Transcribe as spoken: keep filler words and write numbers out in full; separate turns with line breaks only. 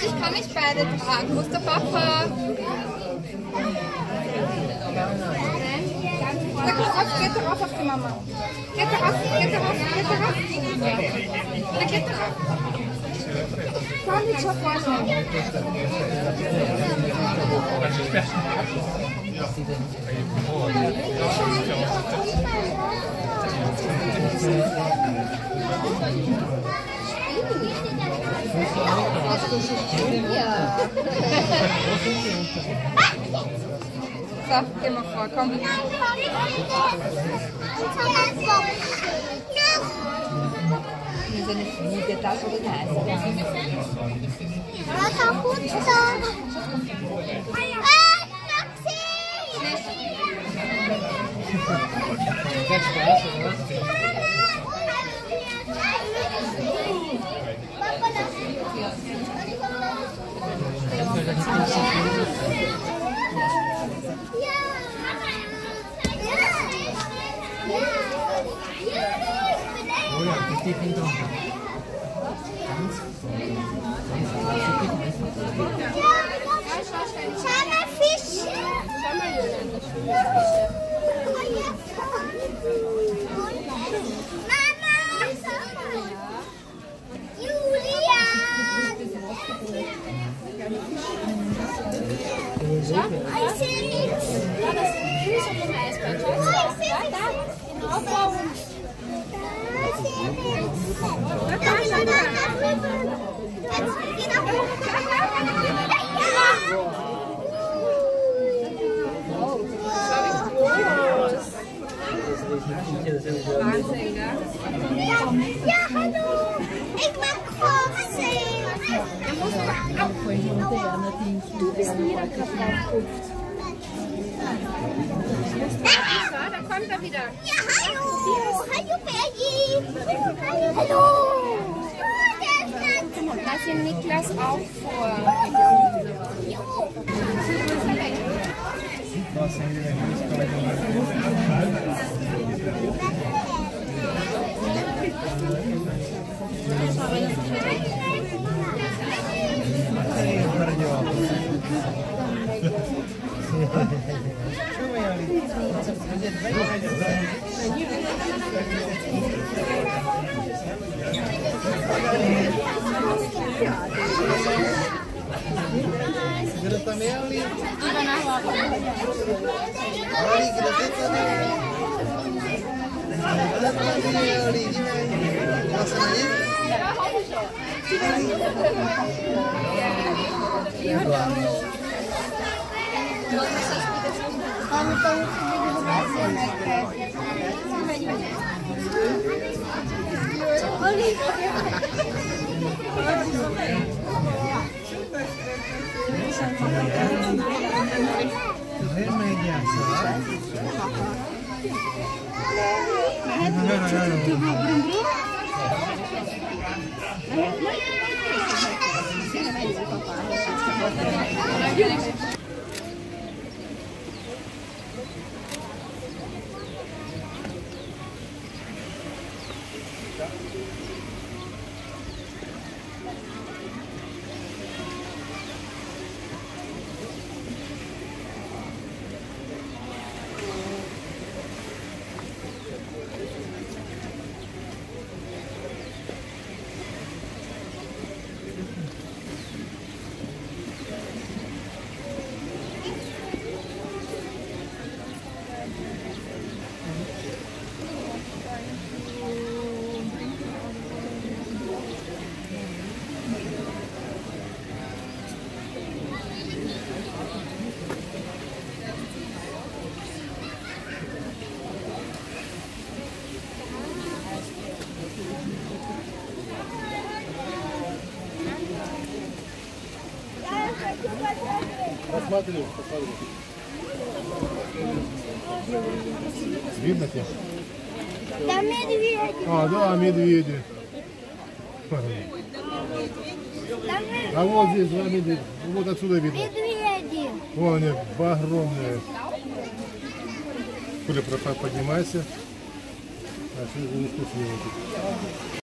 ich kann nicht beide tragen. Wo ist der Papa? Na, geht rauf, geht rauf auf die Mama. Geht rauf, geht rauf, geht rauf. Na, geht rauf. Kann ich schon vorstellen. Ja. So, geh mal vor, komm. Wie so eine Fliege, das oder eine Eisbären.
Was auch gut so.
Oh ja, richtig hinter.
Schau mal, Fisch. Mama. Julia. Ich sehe nichts.
Ja, das sind die Füße vom Eisbären.
Oh, ich sehe nichts.
Wahnsinn, gell?
Ja, hallo. Ich mag Kroxen.
Du bist wieder gerade draufgehüpft. So, da kommt er wieder.
Ja, hallo. Hallo, Bergi. Hallo. Oh, der ist ganz
Lass den Niklas auch vor.
Посмотри, посмотри. Видно тебя?
Да, медведь.
А, да, медведи.
Да,
А вот здесь два медведя. Вот отсюда видно.
медведи.
Вон они, огромные. Коля, поднимайся. А что за искусственные?